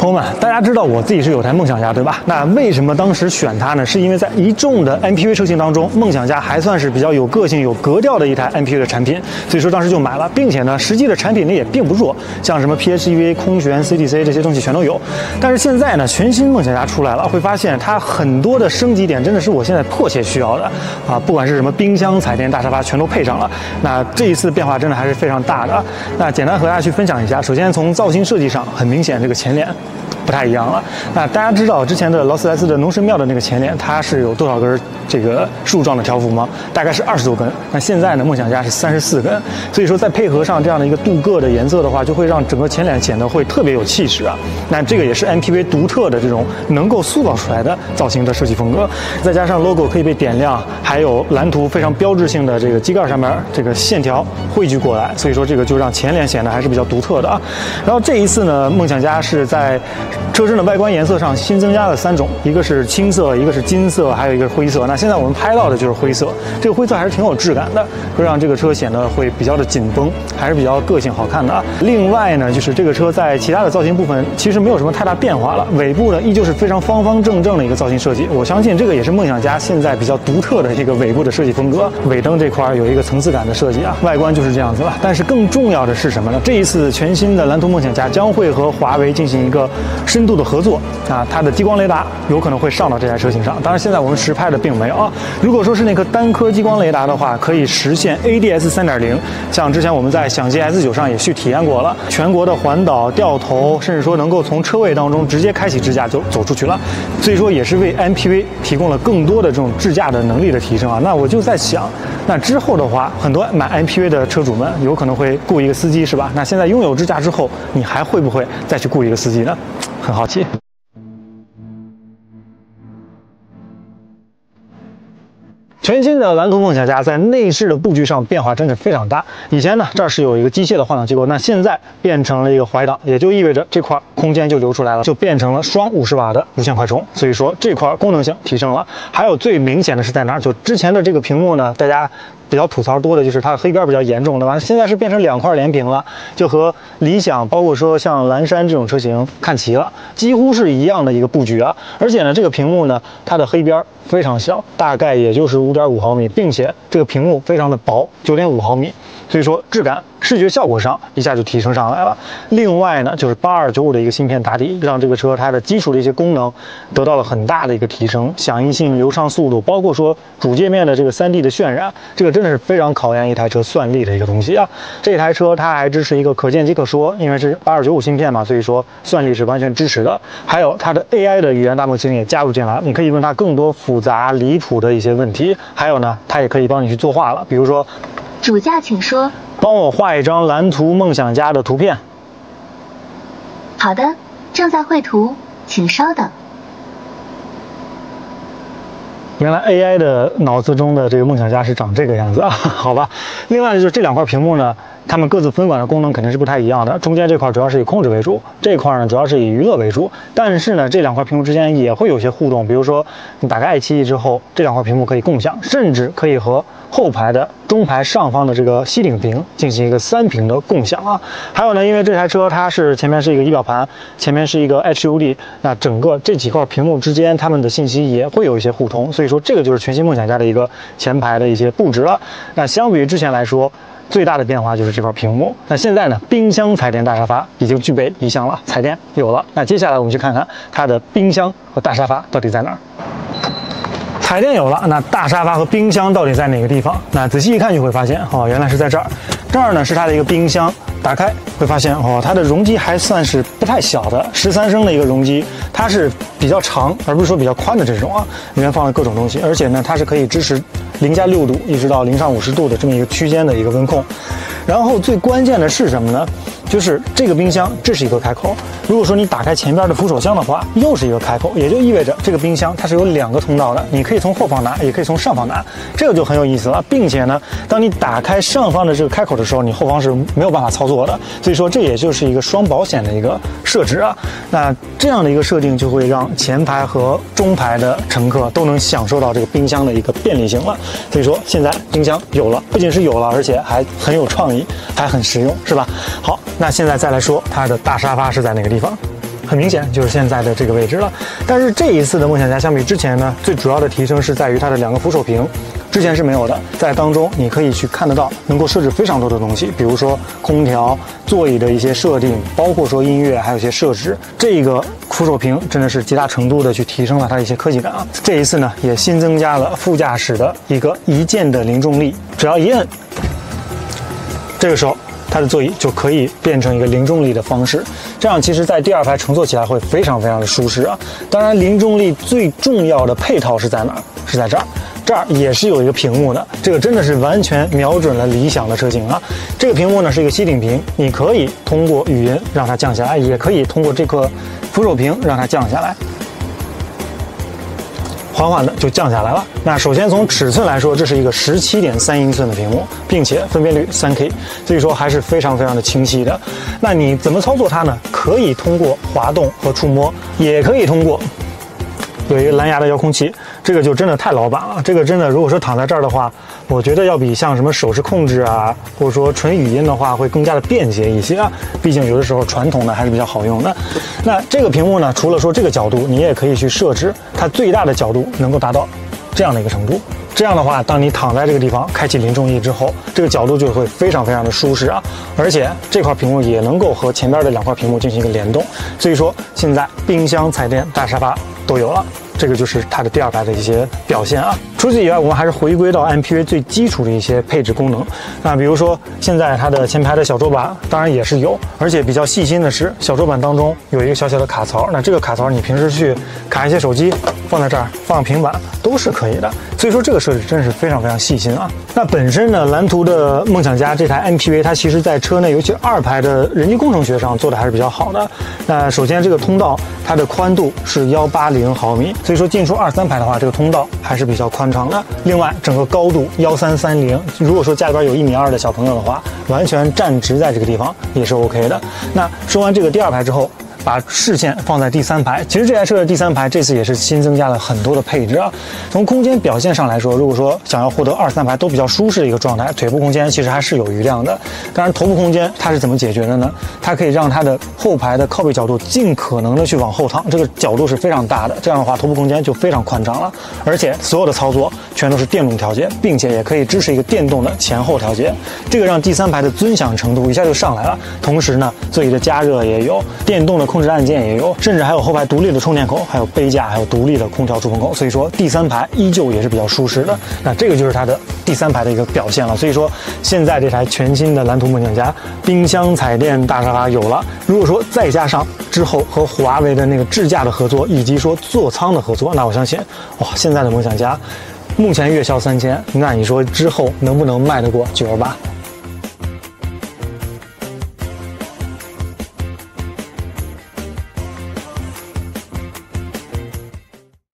朋友们，大家知道我自己是有台梦想家，对吧？那为什么当时选它呢？是因为在一众的 MPV 车型当中，梦想家还算是比较有个性、有格调的一台 MPV 的产品，所以说当时就买了，并且呢，实际的产品力也并不弱，像什么 PHEV、空悬、CTC 这些东西全都有。但是现在呢，全新梦想家出来了，会发现它很多的升级点真的是我现在迫切需要的啊！不管是什么冰箱、彩电、大沙发，全都配上了。那这一次变化真的还是非常大的。那简单和大家去分享一下，首先从造型设计上，很明显这个前脸不太一样了。那大家知道之前的劳斯莱斯的农神庙的那个前脸，它是有多少根这个树状的条幅吗？大概是20多根。那现在呢，梦想家是34根。所以说再配合上这样的一个镀铬的颜色的话，就会让整个前脸显得会特别有气势啊。那这个也是 MPV 独特的这种能够塑造出来的造型的设计风格。再加上 logo 可以被点亮，还有蓝图非常标志性的这个机盖上面这个线条汇聚过来，所以说这个就让前脸显得还是比较独特的啊。然后这一次呢，梦想家是在车身的外观颜色上新增加了3种，一个是青色，一个是金色，还有一个是灰色。那现在我们拍到的就是灰色，这个灰色还是挺有质感的，会让这个车显得会比较的紧绷，还是比较个性好看的啊。另外呢，就是这个车在其他的造型部分其实没有什么太大变化了，尾部呢依旧是非常方方正正的一个造型设计。我相信这个也是梦想家现在比较独特的一个尾部的设计风格。尾灯这块有一个层次感的设计啊，外观就是这样子了。但是更重要的是什么呢？这一次全新的蓝图梦想家将会和华为进行一个深度的合作啊，它的激光雷达有可能会上到这台车型上。当然现在我们实拍的并没有啊。如果说是那颗单颗激光雷达的话，可以实现 ADS 3.0，像之前我们在享捷 S9上也去体验过了，全国的环岛、掉头，甚至说能够从车位当中直接开启智驾就走出去了，所以说也是为 MPV 提供了更多的这种智驾的能力的提升啊。那我就在想，那之后的话，很多买 MPV 的车主们有可能会雇一个司机，是吧？那现在拥有智驾之后，你还会不会再去雇一个司机呢？很好奇。全新的蓝图梦想家在内饰的布局上变化真是非常大。以前呢，这儿是有一个机械的换挡机构，那现在变成了一个怀档，也就意味着这块空间就留出来了，就变成了双50瓦的无线快充。所以说这块功能性提升了。还有最明显的是在哪儿？就之前的这个屏幕呢，大家比较吐槽多的就是它的黑边比较严重的吧，现在是变成2块连屏了，就和理想包括说像蓝山这种车型看齐了，几乎是一样的一个布局啊。而且呢，这个屏幕呢，它的黑边非常小，大概也就是5.5毫米，并且这个屏幕非常的薄，9.5毫米，所以说质感、视觉效果上一下就提升上来了。另外呢，就是8295的一个芯片打底，让这个车它的基础的一些功能得到了很大的一个提升，响应性、流畅速度，包括说主界面的这个3D 的渲染，这个真的是非常考验一台车算力的一个东西啊。这台车它还支持一个可见即可说，因为是8295芯片嘛，所以说算力是完全支持的。还有它的 AI 的语言大模型也加入进来，你可以问它更多复杂离谱的一些问题。还有呢，它也可以帮你去作画了，比如说， 主驾请说。 帮我画一张蓝图梦想家的图片。 好的，正在绘图，请稍等。 原来 AI 的脑子中的这个梦想家是长这个样子啊，好吧。另外就是这2块屏幕呢，它们各自分管的功能肯定是不太一样的。中间这块主要是以控制为主，这块呢主要是以娱乐为主。但是呢，这2块屏幕之间也会有些互动，比如说你打开i7之后，这2块屏幕可以共享，甚至可以和后排的中排上方的这个吸顶屏进行一个3屏的共享啊。还有呢，因为这台车它是前面是一个仪表盘，前面是一个 HUD， 那整个这几块屏幕之间它们的信息也会有一些互通，所以说这个就是全新梦想家的一个前排的一些布置了。那相比于之前来说，最大的变化就是这块屏幕。那现在呢，冰箱、彩电、大沙发已经具备一项了，彩电有了。那接下来我们去看看它的冰箱和大沙发到底在哪儿。彩电有了，那大沙发和冰箱到底在哪个地方？那仔细一看就会发现，哦，原来是在这儿。这儿呢是它的一个冰箱，打开会发现，哦，它的容积还算是不太小的，13升的一个容积，它是比较长，而不是说比较宽的这种啊。里面放了各种东西，而且呢，它是可以支持0+6度一直到0上50度的这么一个区间的一个温控。然后最关键的是什么呢？就是这个冰箱，这是一个开口。如果说你打开前边的扶手箱的话，又是一个开口，也就意味着这个冰箱它是有2个通道的，你可以从后方拿，也可以从上方拿，这个就很有意思了。并且呢，当你打开上方的这个开口的时候，你后方是没有办法操作的，所以说这也就是一个双保险的一个设置啊。那这样的一个设定就会让前排和中排的乘客都能享受到这个冰箱的一个便利性了。所以说现在冰箱有了，不仅是有了，而且还很有创意，还很实用，是吧？好，那现在再来说它的大沙发是在哪个地方？ 很明显就是现在的这个位置了。但是这一次的梦想家相比之前呢，最主要的提升是在于它的2个扶手屏。之前是没有的，在当中你可以去看得到，能够设置非常多的东西，比如说空调、座椅的一些设定，包括说音乐，还有一些设置。这个扶手屏真的是极大程度的去提升了它的一些科技感啊。这一次呢，也新增加了副驾驶的一个一键的零重力，只要一摁，这个时候它的座椅就可以变成一个零重力的方式，这样其实在第2排乘坐起来会非常非常的舒适啊。当然，零重力最重要的配套是在哪儿？是在这儿。这儿也是有一个屏幕的，这个真的是完全瞄准了理想的车型啊！这个屏幕呢是一个吸顶屏，你可以通过语音让它降下来，也可以通过这个扶手屏让它降下来，缓缓的就降下来了。那首先从尺寸来说，这是一个17.3英寸的屏幕，并且分辨率3K， 所以说还是非常非常的清晰的。那你怎么操作它呢？可以通过滑动和触摸，也可以通过有一个蓝牙的遥控器，这个就真的太老板了。这个真的，如果说躺在这儿的话，我觉得要比像什么手势控制啊，或者说纯语音的话，会更加的便捷一些啊。毕竟有的时候传统的还是比较好用的。那这个屏幕呢，除了说这个角度，你也可以去设置它最大的角度能够达到这样的一个程度。这样的话，当你躺在这个地方开启零重力之后，这个角度就会非常非常的舒适啊。而且这块屏幕也能够和前边的2块屏幕进行一个联动，所以说现在冰箱、彩电、大沙发都有了。这个就是它的第2排的一些表现啊。除此以外，我们还是回归到 MPV 最基础的一些配置功能。那比如说，现在它的前排的小桌板当然也是有，而且比较细心的是，小桌板当中有一个小小的卡槽。那这个卡槽你平时去卡一些手机，放在这儿，放平板都是可以的。所以说这个设置真是非常非常细心啊。那本身呢，蓝图的梦想家这台 MPV， 它其实在车内，尤其2排的人机工程学上做的还是比较好的。那首先这个通道它的宽度是180毫米。所以说进出2、3排的话，这个通道还是比较宽敞的。另外，整个高度1330，如果说家里边有1.2米的小朋友的话，完全站直在这个地方也是 OK 的。那说完这个第2排之后，把视线放在第3排，其实这台车的第3排这次也是新增加了很多的配置啊。从空间表现上来说，如果说想要获得2、3排都比较舒适的一个状态，腿部空间其实还是有余量的。当然，头部空间它是怎么解决的呢？它可以让它的后排的靠背角度尽可能的去往后躺，这个角度是非常大的，这样的话头部空间就非常宽敞了。而且所有的操作全都是电动调节，并且也可以支持一个电动的前后调节，这个让第3排的尊享程度一下就上来了。同时呢，座椅的加热也有，电动的控制按键也有，甚至还有后排独立的充电口，还有杯架，还有独立的空调出风口。所以说第3排依旧也是比较舒适的。那这个就是它的第3排的一个表现了。所以说现在这台全新的蓝图梦想家，冰箱、彩电、大沙发有了。如果说再加上之后和华为的那个智驾的合作，以及说座舱的合作，那我相信，哇，现在的梦想家目前月销3000，那你说之后能不能卖得过928？